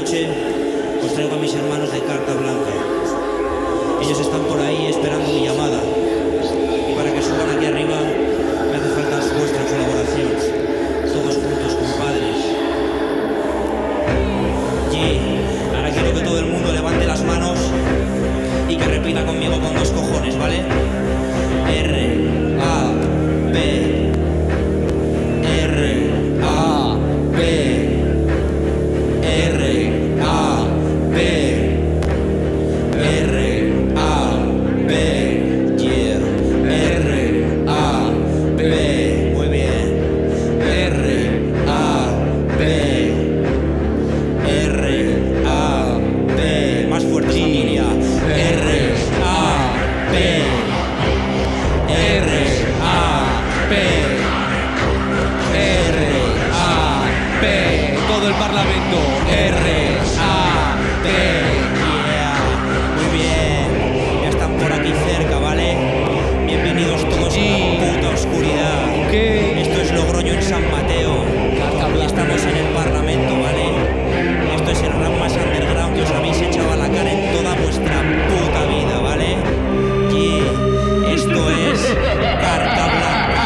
noche os traigo a mis hermanos de Carta Blanca. Ellos están por ahí esperando mi llamada. Y para que suban aquí arriba me hace falta vuestra colaboración. Todos juntos, compadres. Y ahora quiero que todo el mundo levante las manos y que repita conmigo con dos cojones, ¿vale? R, A, P, R, A, P, R, A, P, R, A, P, yeah, R, A, P, muy bien, R, A, P, R, A, P, más fuerte familia, R, A, P, R, A, P, R, A, P, todo el Parlamento, R, A, P, yeah, muy bien, ya están por aquí cerca, ¿vale? Bienvenidos todos a la puta oscuridad. ¿Qué? Esto es Logroño en San Mateo, y estamos en el Parlamento, ¿vale? Esto es el rap más underground que os habéis echado a la cara en toda vuestra puta vida, ¿vale? Y esto es Carta Blanca.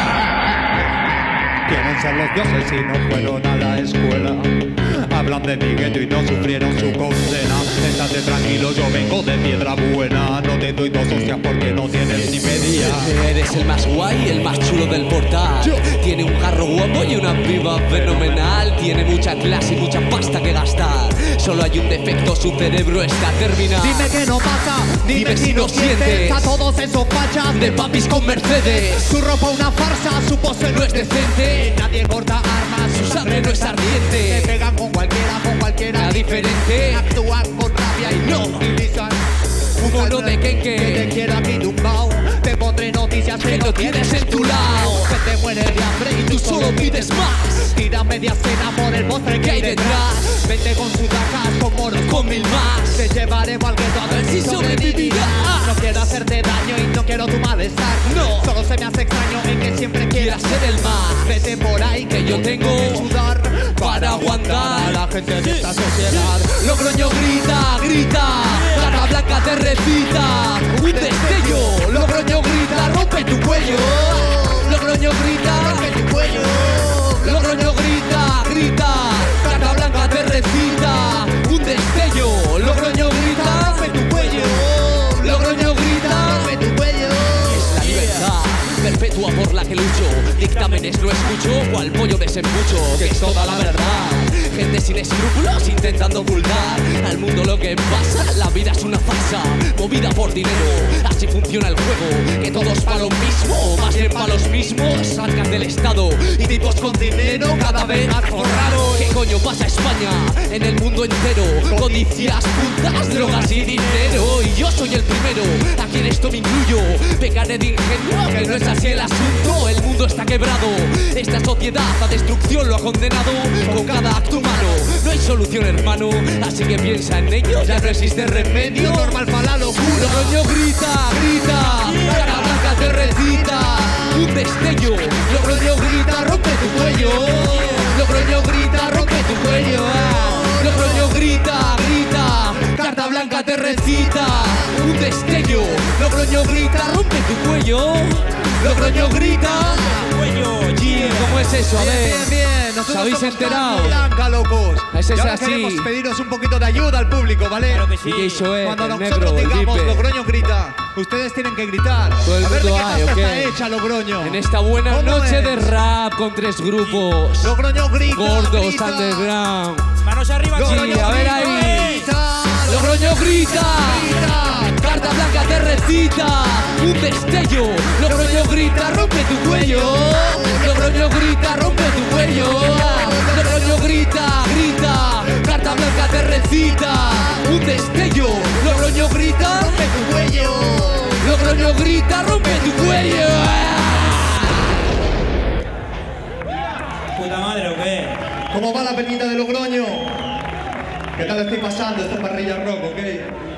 Quieren ser los dioses y no fueron a la escuela. Hablan de mi gueto y no sufrieron su condena. Estate tranquilo, yo vengo de piedra buena. No te doy dos hostias porque no tienes ni media. Eres el más guay, el más chulo del portal. Tiene un jarro guapo y una piba fenomenal. Tiene mucha clase y mucha pasta que gastar. Solo hay un defecto, su cerebro está terminado. Dime que no pasa, dime si no sientes a todos esos fachas de papis con Mercedes. Su ropa una farsa, su pose no es decente. Nadie corta armas, Su sangre no es Te ardiente. pegan con cualquiera La diferente. Actúan con rabia y no utilizan Un mono de que quenque. te quiera aquí tumbao. Te pondré noticias que no tienes en tu lado. Que te mueres de hambre y Tú solo pides más. Tira media cena por el postre que hay detrás. Vente con sudacas, con moros, Con mil más. te llevaré al gueto a ver si sobrevivirás. No quiero hacerte daño y no quiero tu malestar. No. Solo se me hace extraño en que siempre quieras Quieras ser el más. Vete por ahí Que yo tengo que sudar para aguantar a la gente de esta sociedad. Logroño grita, grita. Carta Blanca te recita. Un destello. Logroño grita, rompe tu cuello. Logroño grita, Rompe tu cuello. Logroño grita, grita. Carta Blanca te recita. Un destello. Logroño grita, Rompe tu cuello. Logroño grita. Rompe tu cuello. Es la libertad perpetua por la que lucho. Dictámenes no escucho, cual pollo desembucho. Que es toda la verdad. Gente sin escrúpulos intentando ocultar al mundo lo que pasa. La vida es una farsa, movida por dinero. Así funciona el juego, que todos para lo mismo, o más bien para los mismos. Salgan del Estado y tipos con dinero cada vez más forrados. ¿Qué coño pasa a España? En el mundo entero, codicias, putas, drogas y dinero. Y yo soy el primero, aquí en esto me incluyo. Pecaré de ingenio, que no es así el asunto. El mundo está quebrado, esta sociedad a destrucción lo ha condenado. Con cada acto humano no hay solución, hermano, así que piensa en ello, ya no existe remedio. Normal para la locura. Logroño grita, grita, Carta Blanca te recita. Un destello, Logroño grita, rompe tu cuello. Logroño grita, rompe tu cuello. Logroño grita, grita, Carta Blanca te recita. Un destello, Logroño grita, rompe tu cuello. Logroño grita, cuello. Yeah, ¿cómo es eso? A ver, Bien, bien. Nosotros ¿os habéis somos enterado? Carta Blanca, locos. Ese es y ahora así. queremos pediros un poquito de ayuda al público, ¿vale? Claro que sí. DJ Soe, Cuando el nosotros negro, el digamos Vipe. Logroño grita, ustedes tienen que gritar. Todo el A ver de mundo qué hay, pasta ¿o qué? está hecha Logroño. En esta buena ¿Cómo noche es? de rap con 3 grupos Logroño grita. gordos grita. underground. Manos arriba, Logroño Sí, a ver grita, ahí. grita. Logroño grita, Grita. Carta Blanca te recita. Un destello, Logroño grita, rompe tu cuello. Logroño grita, rompe tu cuello. Logroño grita, grita, Carta Blanca te recita. Un destello, Logroño grita, Rompe tu cuello. Logroño grita, rompe tu cuello. ¿Puta madre o qué? ¿Cómo va la peñita de Logroño? ¿Qué tal estoy pasando esta parrilla rock, ok?